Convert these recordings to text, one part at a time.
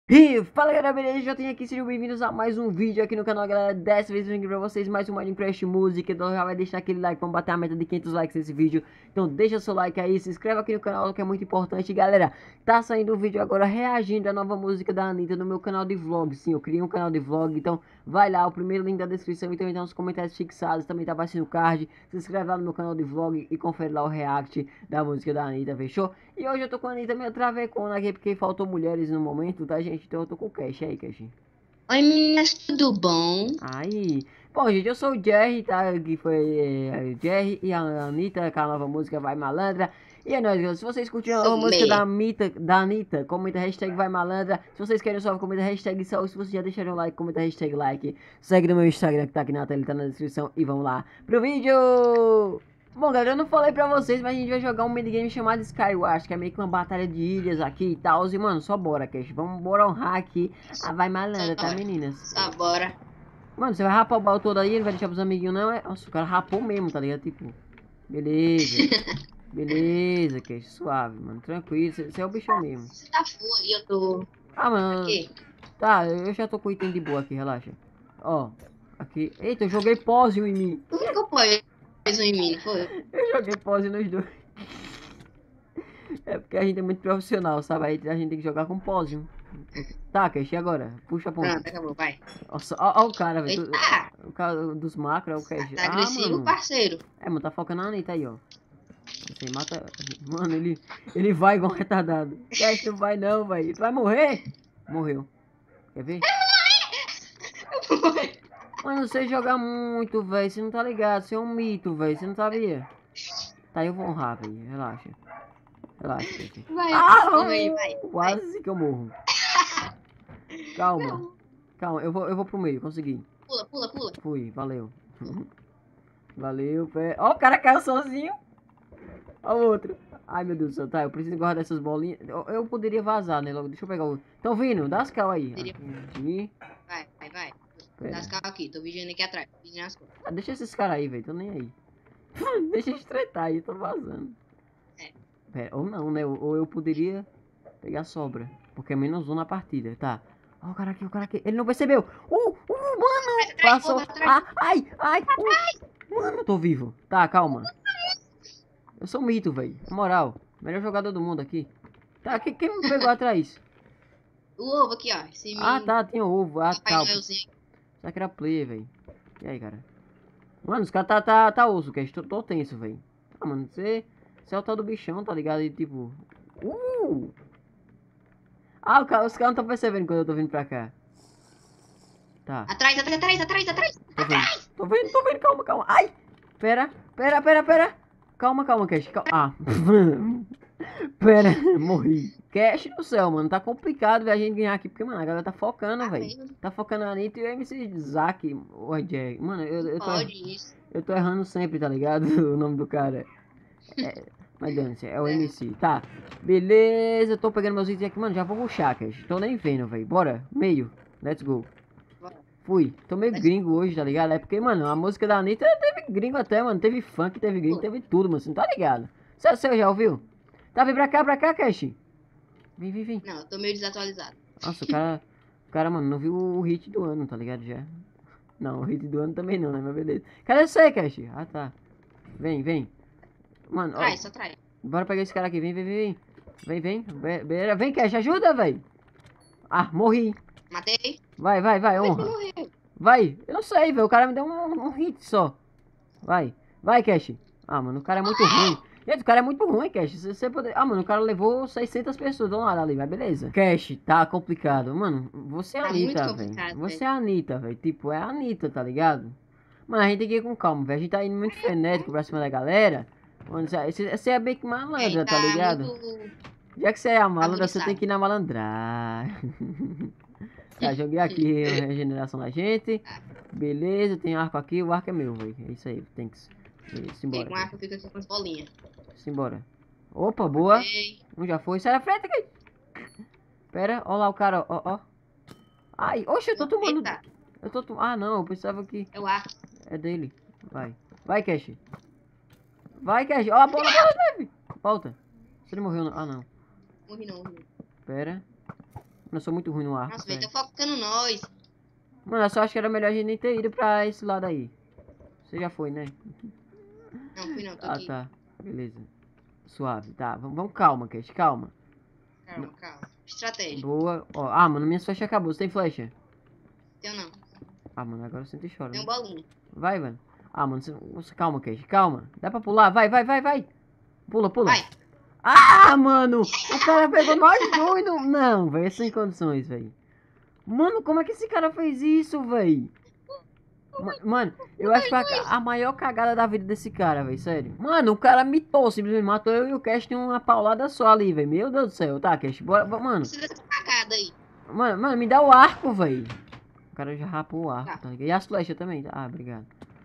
E fala galera, beleza? Já tenho aqui, sejam bem-vindos a mais um vídeo aqui no canal, galera. Dessa vez eu vim aqui pra vocês mais um Minecraft Music. Então já vai deixar aquele like, vamos bater a meta de 500 likes nesse vídeo. Então deixa seu like aí, se inscreve aqui no canal que é muito importante. Galera, tá saindo um vídeo agora reagindo à nova música da Anitta no meu canal de vlog. Sim, eu criei um canal de vlog, então vai lá, o primeiro link da descrição e também tá nos comentários fixados. Também tá aparecendo o card, se inscreve lá no meu canal de vlog e confere lá o react da música da Anitta, fechou? E hoje eu tô com a Anitta meio travecona aqui porque faltou mulheres no momento, tá gente? Então eu tô com o Cash aí, Cash. Oi meninas, tudo bom? Aí, bom gente, eu sou o Jerry, tá? Que foi o Jerry e a Anitta, com a nova música Vai Malandra. E é nóis, galera. Se vocês curtiram a nova música Sommelier. da Anitta, comenta hashtag Vai Malandra. Se vocês querem salve, comenta hashtag salve. Se vocês já deixaram o like, comenta hashtag like. Segue no meu Instagram que tá aqui na tela, tá na descrição. E vamos lá pro vídeo! Bom, galera, eu não falei pra vocês, mas a gente vai jogar um minigame chamado Skywars, que é meio que uma batalha de ilhas aqui e tal. E, mano, só bora, Cash. Vamos bora honrar aqui a Vai Malandra, tá, Bora. meninas? Só bora. Mano, você vai rapar o baú todo aí, ele vai deixar pros amiguinhos, não? É... Nossa, o cara rapou mesmo, tá ligado? Tipo, beleza. Beleza, Cash, suave, mano. Tranquilo, você é o bichão mesmo. Você tá full aí, eu tô Ah, mano, aqui. tá, eu já tô com o item de boa aqui, relaxa. Ó, aqui. Eita, eu joguei pause em mim. Tu ficou pôs um em mim, não foi? Eu joguei pause nos dois. É porque a gente é muito profissional, sabe? Aí a gente tem que jogar com pause. Tá, Cash, e agora? Puxa a ponta. Pronto, acabou, vai. Nossa, ó o cara, velho. Eita! O cara dos macros é o Cash. Tá Ah, agressivo, mano. parceiro. É, mano, tá focando na Anitta aí, ó. Você mata. Mano, ele vai igual um retardado. Cash, não vai não, velho. Tu vai morrer? Morreu. Quer ver? Mano, você joga muito, velho. Você não tá ligado. Você é um mito, velho. Você não sabia? Tá, eu vou honrar, velho. Relaxa. Relaxa, Cash. Vai, Ah! vai, vai. Quase que eu morro. Calma. Calma, eu vou pro meio, consegui. Pula, pula, pula. Fui, valeu. Valeu, pé. Ó, o cara caiu sozinho. Ó o outro. Ai, meu Deus do céu. Tá, eu preciso guardar essas bolinhas. Eu poderia vazar, né? Logo, deixa eu pegar o... Tão vindo? Dá as cal aí. Aqui. Vai, vai, vai. Pera. Dá as calças aqui, tô vigiando aqui atrás. Vigiando as coisas. Ah, deixa esses caras aí, velho. Tô nem aí. Deixa eles tretar aí, tô vazando. É. Pera, ou não, né? Ou eu poderia pegar sobra. Porque é menos um na partida, tá. Ó, o cara aqui, o cara aqui. Ele não percebeu. Mano! Atrás, Passou. atrás. Ah, ai, ai. Mano, tô vivo. Tá, calma. Eu sou um mito, velho. Na moral. Melhor jogador do mundo aqui. Tá, quem me pegou atrás? O ovo aqui, ó. Esse Ah, tá, tinha ovo. Ah, Papai tá. Noelzinho. Será que era player, velho? E aí, cara? Mano, os caras tá osso, Cash. Tô tenso, velho. Ah, mano, você é o tal do bichão, tá ligado? E tipo... Ah, os caras não estão percebendo quando eu tô vindo pra cá. Tá. Atrás, atrás, atrás, atrás, atrás. Tô vendo, calma, calma. Ai! Pera. Calma, Cash. Calma. Ah. Pera, morri. Cash do céu, mano. Tá complicado ver a gente ganhar aqui. Porque, mano, a galera tá focando, velho. Tá focando na Anitta e o MC Zack. O Jack. Mano, Pode isso. eu tô errando sempre, tá ligado? O nome do cara. É, mas dane-se, é o MC. Tá. Beleza, eu tô pegando meus itens aqui, mano. Já vou rushar, Cash. Tô nem vendo, velho. Bora. Meio. Let's go. Fui. Tô meio gringo hoje, tá ligado? É porque, mano, a música da Anitta teve gringo até, mano. Teve funk, teve gringo, teve tudo, mano. Você não tá ligado? Você já ouviu? Tá, vem pra cá, Cash. Vem. Não, eu tô meio desatualizado. Nossa, o cara, mano, não viu o hit do ano, tá ligado? Já. Não, o hit do ano também não, né? Mas beleza. Cadê você, Cash? Ah, tá. Vem. Mano, ó. Traz, só traz. Bora pegar esse cara aqui. Vem. Vem, Cash, ajuda, velho. Ah, morri. Matei. Vai, honra. Vai, eu não sei, velho. O cara me deu um hit só. Vai, Cash. Ah, mano, o cara é muito ruim. Gente, o cara é muito ruim, Cash. Você poder... Ah, mano, o cara levou 600 pessoas do lado ali, mas beleza. Cash, tá complicado. Mano, você é a Tá muito Anitta, velho. complicado, Você é a Anitta, velho. Tipo, é a Anitta, tá ligado? Mano, a gente tem que ir com calma, velho. A gente tá indo muito frenético pra cima da galera. Mano, você é bem que malandra, tá ligado? Muito Já que você é a malandra, você aguçado. tem que ir na malandragem. Tá, joguei aqui a regeneração da gente. Beleza, tem arco aqui. O arco é meu, velho. É isso aí, tem que... Simbora. Pega um arco, fica aqui com as bolinhas. Simbora. Opa, boa. Matei. Um já foi. Sai da frente aqui. Pera, ó lá o cara, ó. Ai, oxe, eu tô tomando... Eita, Eu tô tomando... Ah, não, eu pensava que... é o arco. É dele. Vai, Cash. Ó a bola, neve. Volta. Você não morreu, não. Ah, não. Morri não. Pera. Eu sou muito ruim no arco, Nossa, velho, velho. tá focando nós. Mano, eu só acho que era melhor a gente nem ter ido pra esse lado aí. Você já foi, né? Não, fui não, tô Ah, aqui. tá. Beleza. Suave. Tá, vamos calma, Cash, calma. Calma, calma. Estratégia. Boa. Ó, ah, mano, minha flecha acabou. Você tem flecha? Teu não. Ah, mano, agora você te chora, Tem né? um bolinho. Vai, mano. Ah, mano, calma, Cash, calma. Dá pra pular? Vai, vai, vai, vai. Pula, pula. Vai. Ah, mano! O cara pegou nós dois. Não, velho, é sem condições, velho. Mano, como é que esse cara fez isso, velho? Mano, eu acho que foi a maior cagada da vida desse cara, velho, sério. Mano, o cara mitou, simplesmente matou eu e o Cash em uma paulada só ali, velho. Meu Deus do céu. Tá, Cash, bora, mano. Precisa dessa cagada aí. Mano, me dá o arco, velho. O cara já rapou o arco, Tá. tá ligado? E as flechas também. Ah, obrigado.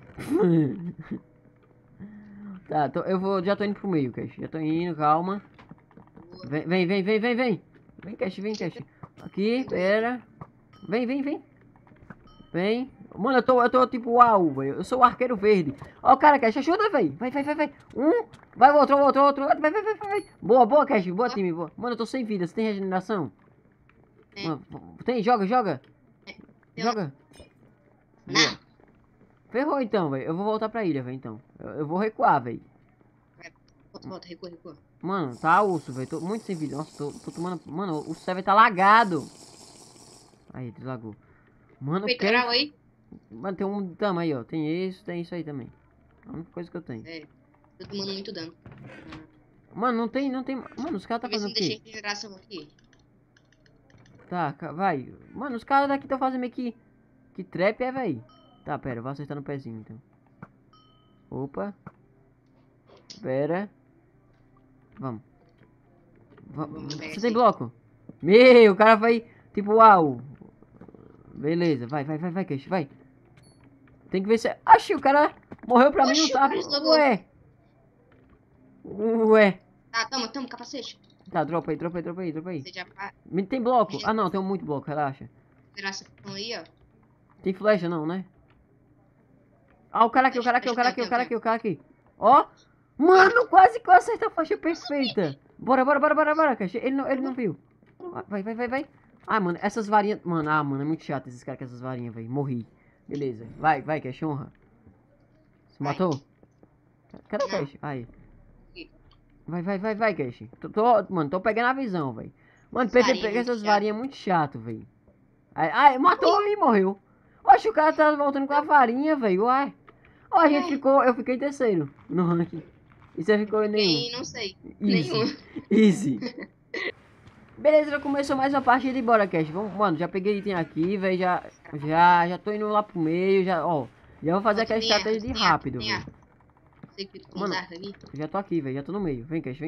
Tá, já tô indo pro meio, Cash. Já tô indo, calma. Boa. Vem, vem, vem, vem, vem. Vem, Cash, vem, Cash. Aqui, pera. Vem, vem, vem. Vem. Mano, eu tô tipo, uau, velho. Eu sou o arqueiro verde. Ó, o cara, Cash, ajuda, velho. Vai, vai, vai, vai. Vai, outro. Vai, vai, vai, vai, vai. Boa, boa, Cash. Boa, time, boa. Mano, eu tô sem vida. Você tem regeneração? Tem. Mano, tem? Joga, joga. Tem. Joga. Não. Ferrou então, velho. Eu vou voltar pra ilha, velho, então. Eu vou recuar, velho. Volta, recua, recua. Mano, tá osso, velho. Tô muito sem vida. Nossa, tô tomando... Mano, o server tá lagado. Aí, deslagou. Mano, Peitoral aí? Mano, tem um tamo aí, ó. Tem isso aí também. A única coisa que eu tenho. É. Tô tomando muito dano. Mano, não tem... Mano, os caras tá Deixa eu ver se fazendo não o deixei quê? regeneração aqui. Tá, vai. Mano, os caras daqui estão fazendo meio que... Que trap é, velho? Tá, pera. Eu vou acertar no pezinho, então. Opa. Pera. Vamos. Vamos pegar Você esse tem aí. bloco? Meu, o cara vai... Tipo, uau. Beleza, vai, Cash, vai. Tem que ver se... Oxi, o cara morreu pra mim, não Oxi, o tá... cara eslogou. Ué. Tá, toma, capacete. Tá, dropa aí. Você já faz Tem bloco? Ah, não, tem muito bloco, relaxa. regeneração aí, ó. Tem flecha não, né? Ah, o cara aqui. Ó. Mano, quase que eu acertei a faixa perfeita. Bora, Cash. Ele não viu. Vai. Ah, mano, essas varinhas... Mano, é muito chato esses caras com essas varinhas, velho. Morri. Beleza. Vai, Cash, honra. Se Vai. matou? Cadê o Não. Cash? Aí. Aqui. Vai, Cash. Mano, tô pegando a visão, velho. Mano, Varinha pegar muito essas chato. varinhas é muito chato, velho. Ai, matou e morreu. Oxe, o cara tá voltando com a varinha, velho. Uai. Ó, a gente ficou... Eu fiquei terceiro no ranking. E você ficou em nenhum. Quem? Não sei. Easy. Nenhum. Easy. Beleza, já começou mais uma partida e bora, Cash. Vamos, mano, já peguei item aqui, velho. Já tô indo lá pro meio, já, ó. Já vou fazer aquela estratégia de rápido, velho. Sei que tu Mano, aqui. Já tô aqui, velho. Já tô no meio. Vem, Cash.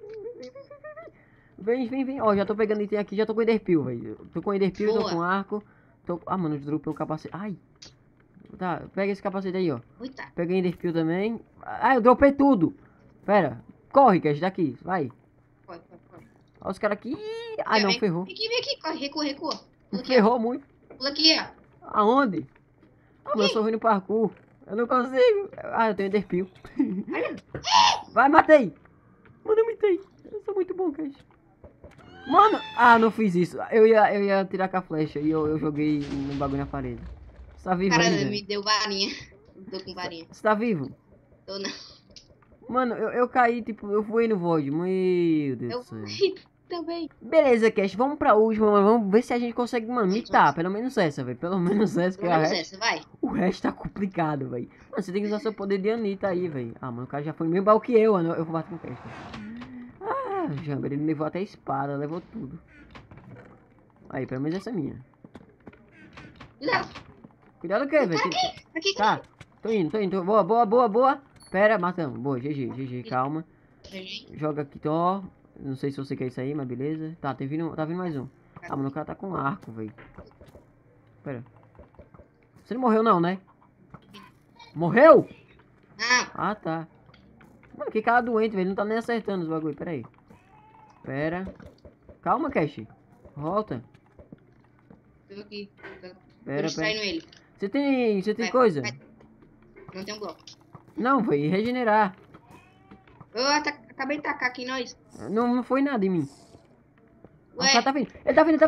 Vem. Ó, já tô pegando item aqui, já tô com Enderpeel, velho. Tô com Enderpeel, tô Boa. com arco. Ah, mano, eu dropei o capacete. Ai. Tá, pega esse capacete aí, ó. Eita. Peguei Enderpeel também. Ah, eu dropei tudo. Pera. Corre, Cash, daqui. Vai. Corre. Ó os caras aqui. Ai, não, ferrou. Vem aqui. Corre, recua. Pula aqui, Ferrou muito. ó. Pula aqui, ó. Aonde? Ah, mas eu sou ruim no parkour. Eu não consigo. Ah, eu tenho Enderpeel. Vai, matei. Mano, eu matei. Eu sou muito bom, Cash. Mano, não fiz isso. Eu ia tirar com a flecha e eu joguei um bagulho na parede. Você tá vivo Cara, ainda? me deu varinha. Tô com varinha. Você tá vivo? Tô não. Mano, eu caí, tipo, eu voei no void. Meu Deus Eu do céu. morri também. Beleza, Cash, vamos pra última, mano. Vamos ver se a gente consegue, mano, mitar. Pelo menos essa, velho. Pelo menos essa, que Pelo menos essa, vai. o resto tá complicado, velho. Mano, você tem que usar seu poder de Anitta aí, velho. Ah, mano, o cara já foi meio mal que eu, mano. Eu vou bater com o Cash. Ah, Jamba, ele levou até a espada, levou tudo. Aí, pelo menos essa é minha. Cuidado. Cuidado o que, velho? Aqui. Tá, tô indo. Boa. Pera, matamos. Boa, GG, calma. Joga aqui, ó. Não sei se você quer isso aí, mas beleza. Tá vindo mais um. Ah, mano, o cara tá com arco, velho. Pera. Você não morreu não, né? Morreu? Não. Ah, tá. Mano, que cara doente, velho. Não tá nem acertando os bagulho. Pera aí. Pera. Calma, Cash. Volta. Tô aqui. Tô Pera. distraindo ele. Você tem Vai, coisa? vai. Não tem um bloco. Não, velho. Regenerar. Eu acabei de tacar aqui em nós. Não foi nada em mim. O Ué, cara tá vindo. Ele tá vindo.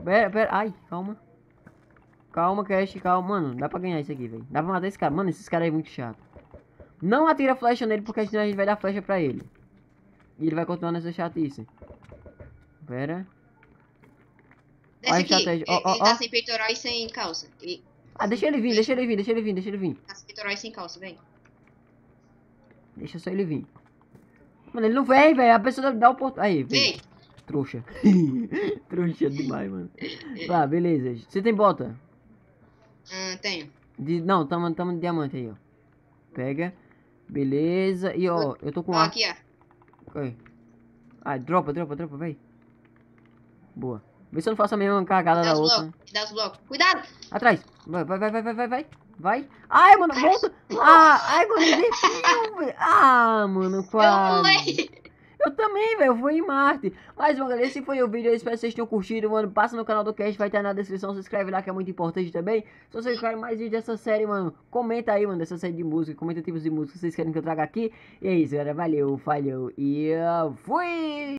Pera. Ai, calma. Calma, Cash, calma. Mano, dá pra ganhar isso aqui, velho. Dá pra matar esse cara. Mano, esses caras é muito chato. Não atira flecha nele, porque senão a gente vai dar flecha pra ele. E ele vai continuar nessa chatice. Pera. Desce Olha a aqui. estratégia. Ele Ó. tá sem peitoral e sem calça. Ah, deixa ele vir. Tá sem peitoral e sem calça, vem. Deixa só ele vir. Mano, ele não vem, velho. A pessoa dá o porto. Aí, Vem. Trouxa. Trouxa demais, mano. Tá, beleza. Você tem bota? Tenho. Não, tamo de diamante aí, ó. Pega. Beleza. E ó, eu tô com Ó, ar. aqui, ó. Oi. Ai, dropa, véi. Boa. Vê se eu não faço a mesma cagada da outra. Dá os blocos. Cuidado! Atrás. Vai. Ai, mano, volta. Ai, mano, ele desceu, velho. Ah, mano, quase. Eu pulei. Eu também, velho, eu vou em Marte. Mas, mano, galera, esse foi o vídeo. Eu espero que vocês tenham curtido, mano. Passa no canal do Cast, vai estar na descrição. Se inscreve lá, que é muito importante também. Se vocês querem mais vídeos dessa série, mano, comenta aí, mano, dessa série de música. Comenta tipos de música que vocês querem que eu traga aqui. E é isso, galera. Valeu, falhou e fui!